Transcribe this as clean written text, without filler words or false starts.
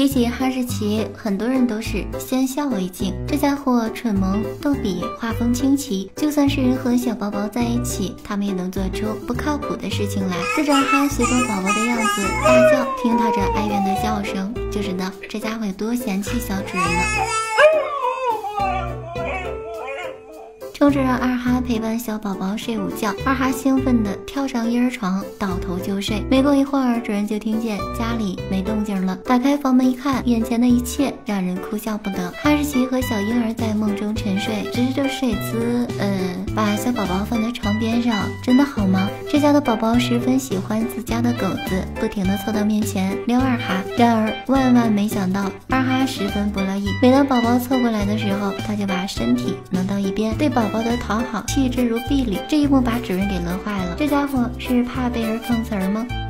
提起哈士奇，很多人都是先笑为敬。这家伙蠢萌逗比，画风清奇，就算是和小宝宝在一起，他们也能做出不靠谱的事情来。对着哈许多宝宝的样子大叫，听他这哀怨的叫声，就知道这家伙有多嫌弃小主人了。冲着让二哈陪伴小宝宝睡午觉，二哈兴奋地跳上婴儿床，倒头就睡。没过一会儿，主人就听见家里没动静了，打开房门一看，眼前的一切让人哭笑不得。哈士奇和小婴儿在梦中沉睡，只是这睡姿，把小宝宝放在床边上，真的好吗？这家的宝宝十分喜欢自家的狗子，不停地凑到面前撩二哈。然而万万没想到，二哈十分不乐意。每当宝宝凑过来的时候，他就把身体挪到一边，对宝宝的讨好弃之如敝履。这一幕把主人给乐坏了，这家伙是怕被人碰瓷儿吗？